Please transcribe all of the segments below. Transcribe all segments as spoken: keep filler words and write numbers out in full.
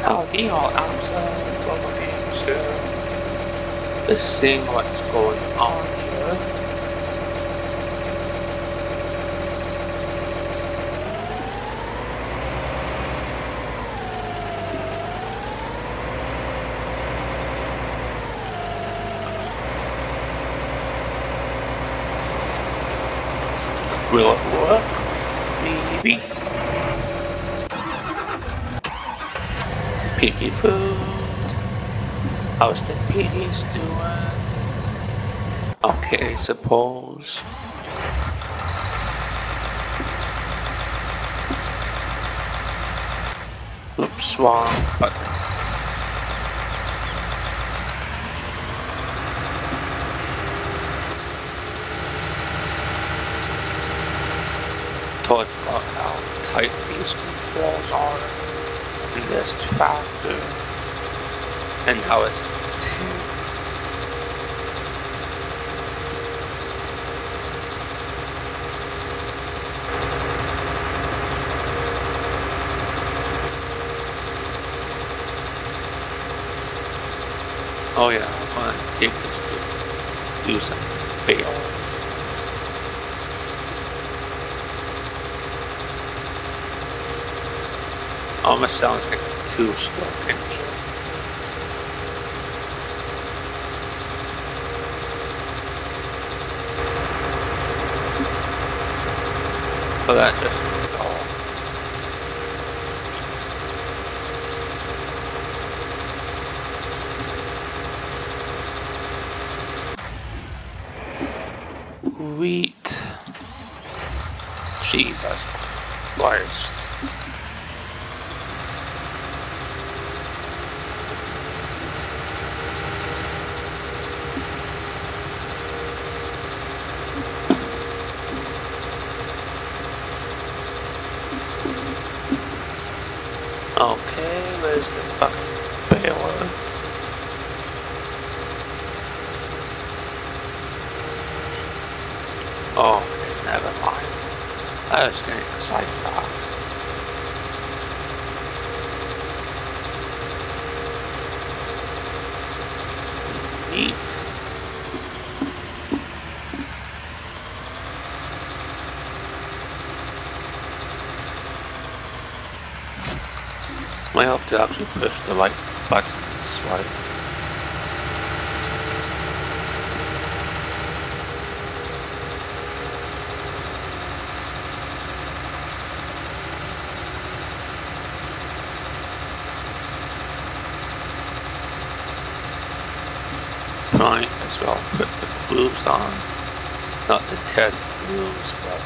Howdy all outside, welcome into the seeing what's going on here. Will it work? Maybe. Piggy food. How's the piggies doing? Okay, I suppose. Oops, wrong button. Talked about how tight these controls are in this tractor and how it's tin. Oh yeah, I'm gonna take this to do some bailing. Almost sounds like a two-stroke engine. But that just is all. Wheat. Jesus Christ. Okay, where's the fucking baler? Oh, okay, never mind. I was getting excited about it. Neat. I have to actually push the right buttons, right? Might as well put the grooves on. Not the Ted grooves, but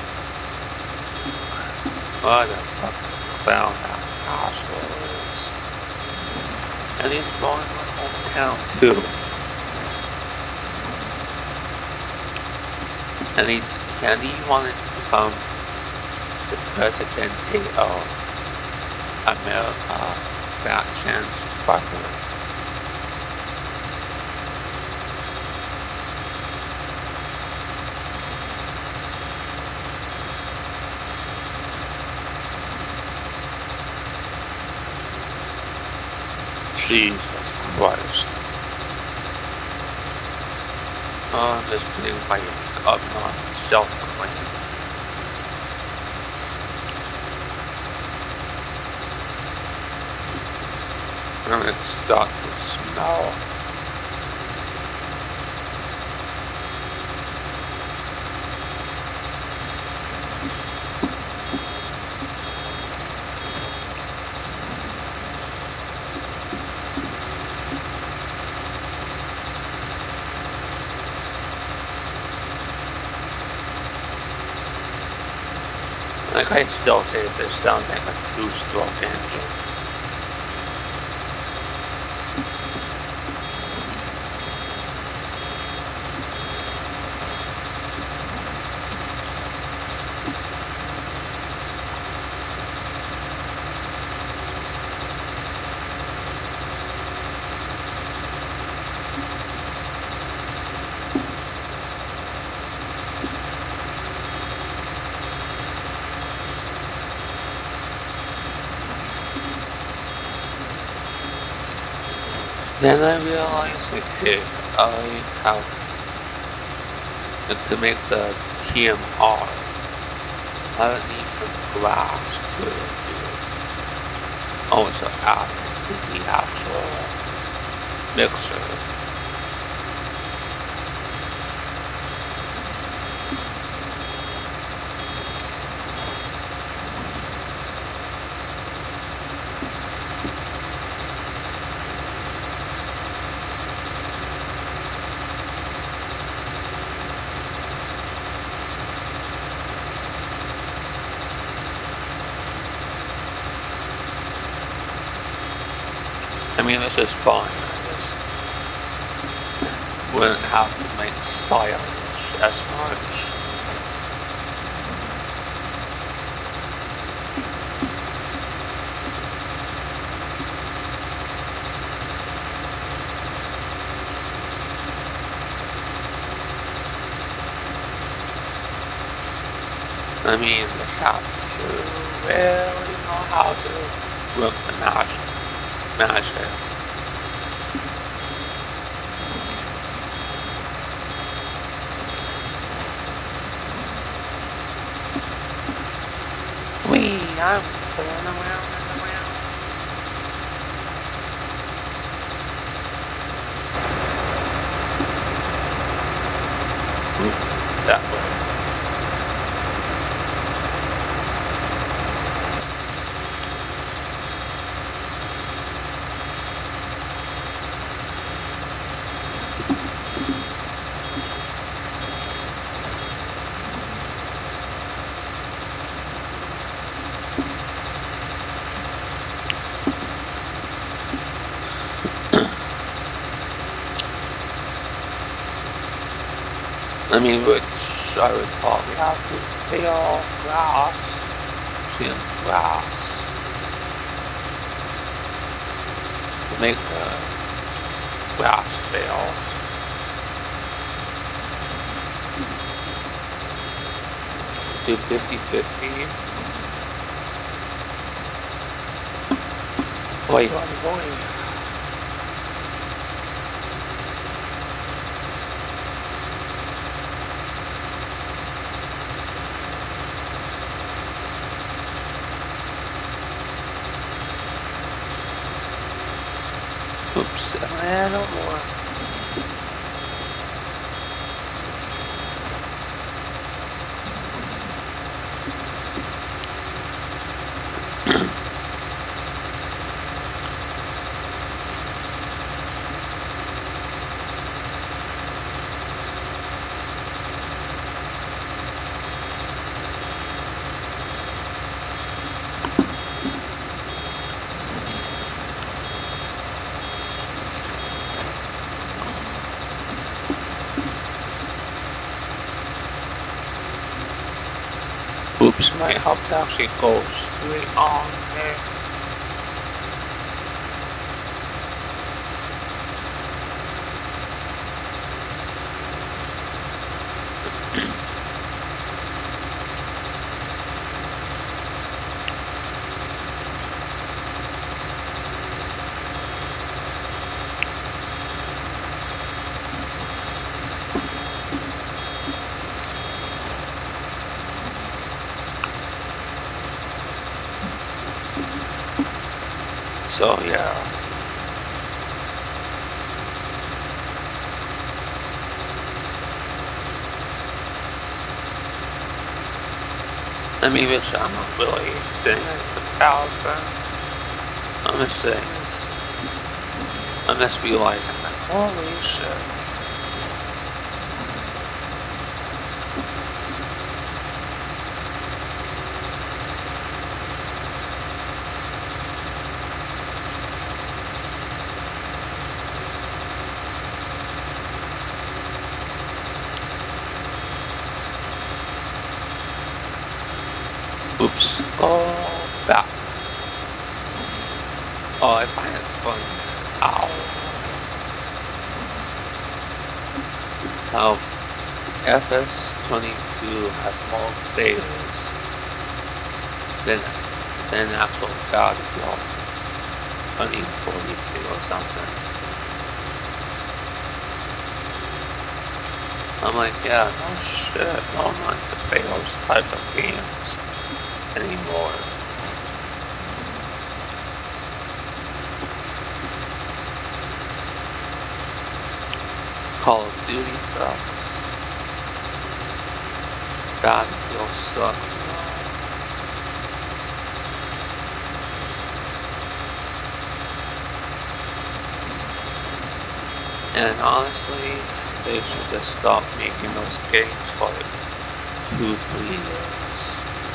what a fucking clown that asshole is. And he's blowing my hometown too. And he and he wanted to become the presidente of America, fat chance fucker. Jesus Christ. Oh, I'm just putting my oven on self-clean. And it starts to smell. Like I still say that this sounds like a two-stroke engine. Then I realized, okay, I have like, to make the T M R. I would need some glass to to also add into the actual mixer. I mean, this is fun. I just wouldn't have to make stylish as much. I mean, just have to really know how to work the magic. Magic. Wee, I'm going around and around. Oop, that way. I mean, which I would probably have to peel grass, trim grass, to make the grass bales. Do fifty fifty. Boy, boy, boy. Oops, am I out of more? Oops, might help to actually go straight on there. So yeah. I mean, which I'm not really saying it's a bad thing. I'm just saying it's, I'm just realizing that, holy shit. Oops, go back. Oh, I find it funny. Ow. How F S twenty-two has more players than, than actual Battlefield twenty forty-two or something. I'm like, yeah, no shit, no one wants to play those types of games anymore. Call of Duty sucks. Battlefield sucks now. And honestly, they should just stop making those games for like two, three years.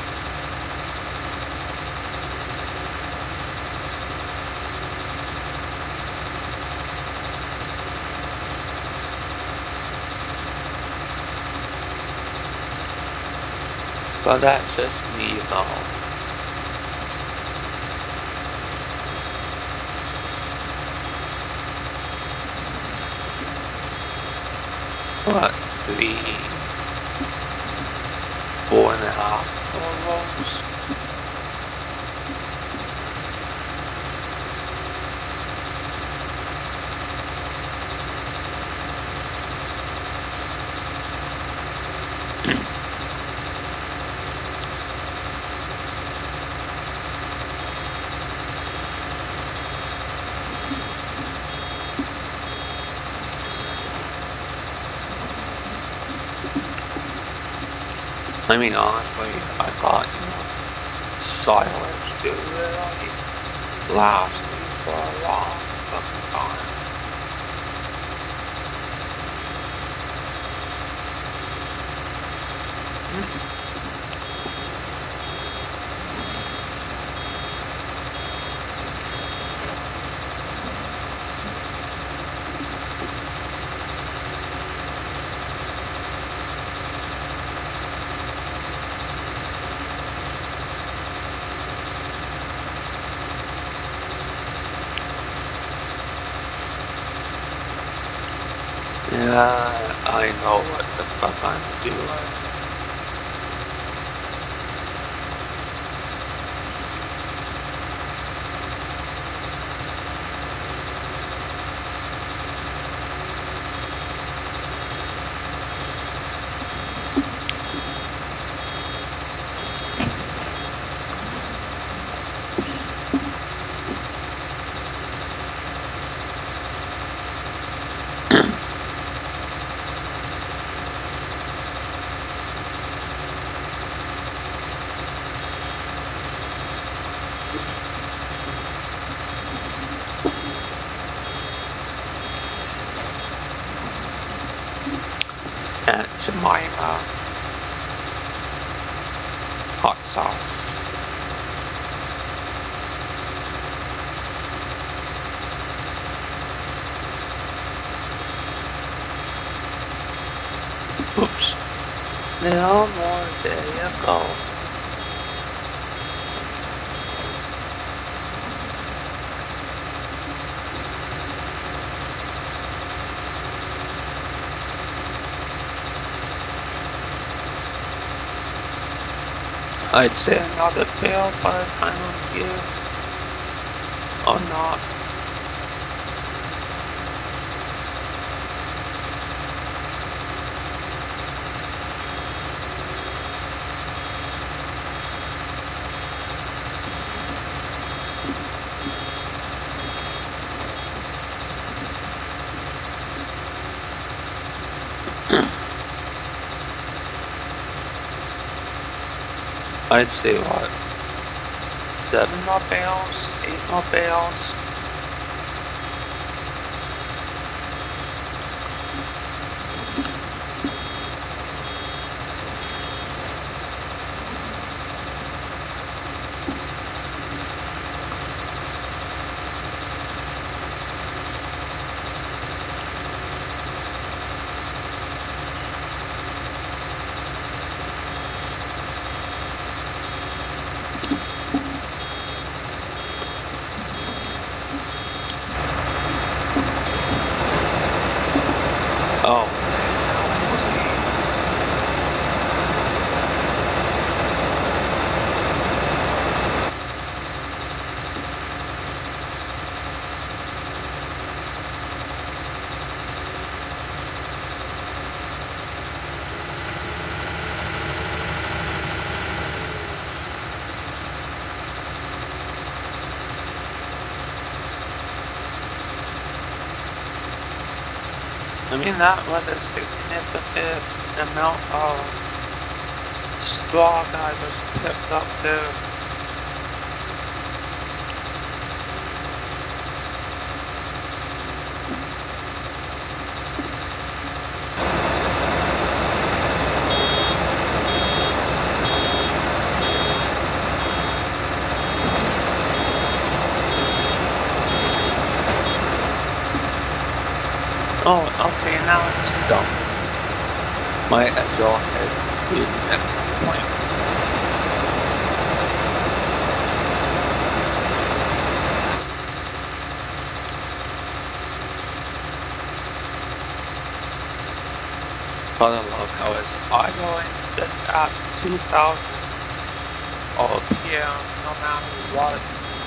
But that's just me though. What, three, four and a half almost? I mean, honestly, I got enough silence to really last me for a long fucking time. Yeah, I know what the fuck I'm doing. And Jemima hot sauce. Oops. No more, there you go. I'd say another bill by the time I'm here. Or not. I'd say what? Seven more bales? Eight more bales? Oh. I mean, that was a significant amount of straw that I just picked up there. Oh, okay, now it's dumped. Might as well head to the next point. But I love how it's idling just at two thousand all P M no matter what.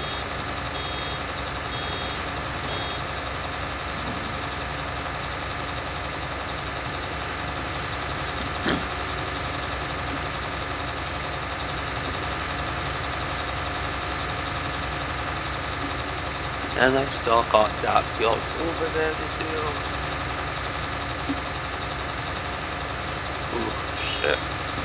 And I still got that field over there to do. Ooh, shit.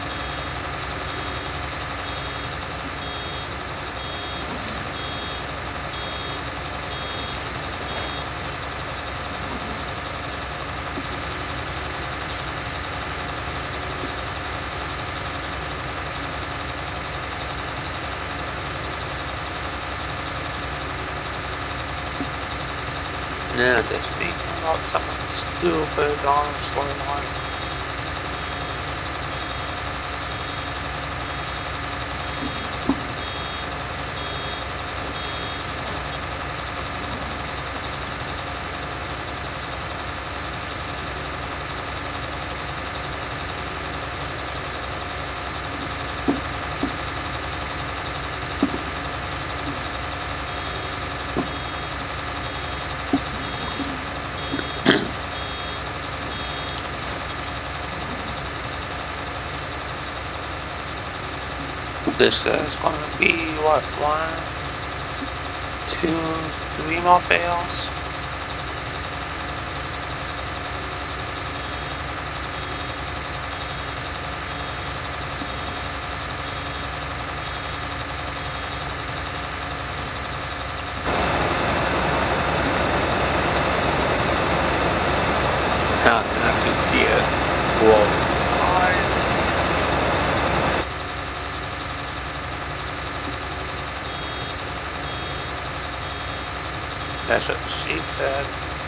Yeah, this thing about something stupid, honestly, like. This is going to be, what, one, two, three more bales? Now I can actually see it grow in size. That's what she said.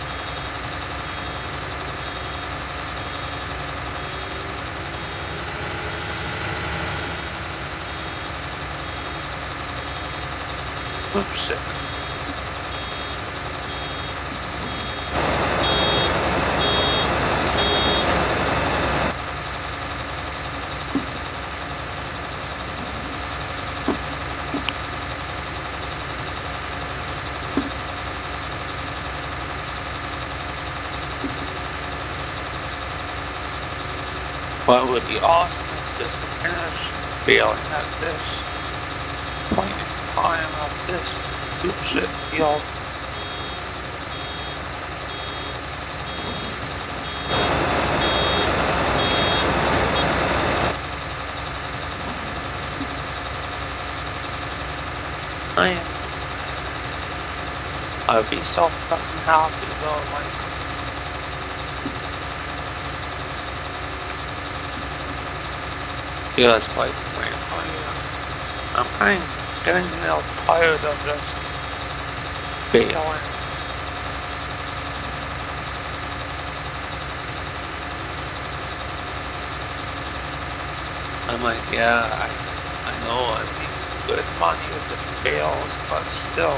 Oops, sick. What would be awesome is just to finish baling at this point in time of this poop shit field. I am. I would be so fucking happy though, like. Because quite frankly, I'm kind of getting a little tired of just bailing. I'm like, yeah, I, I know I make good money with the bales, but still.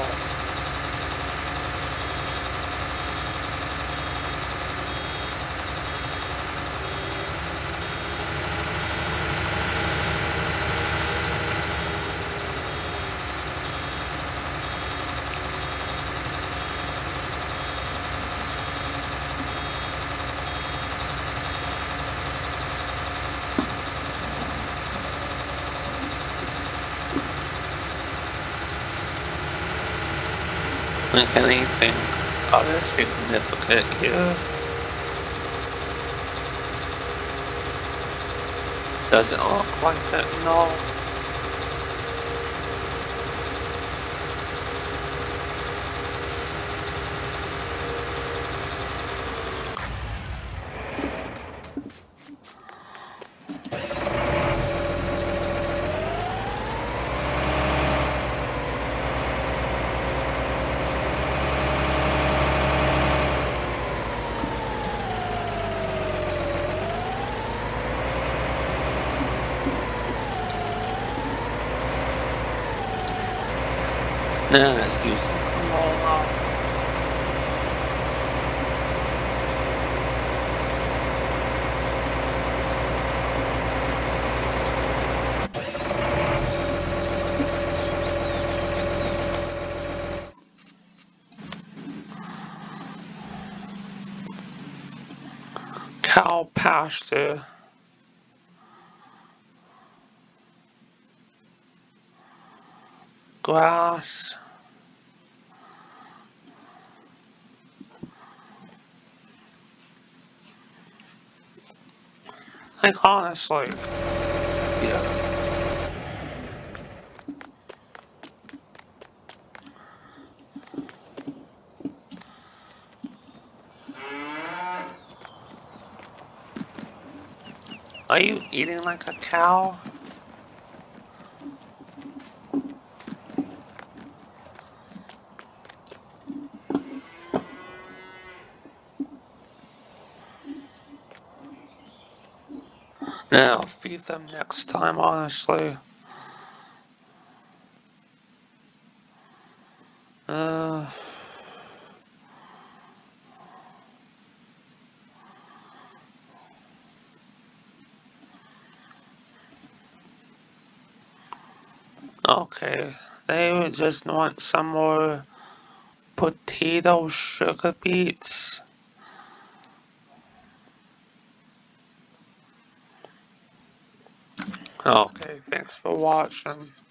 Like anything other significant here. Does it look like it? No. Now let's do some canola. Cow pasture. Grass. Like honestly, yeah. Are you eating like a cow? Yeah, I'll feed them next time, honestly. Uh, okay. They would just want some more potato sugar beets. Okay, thanks for watching.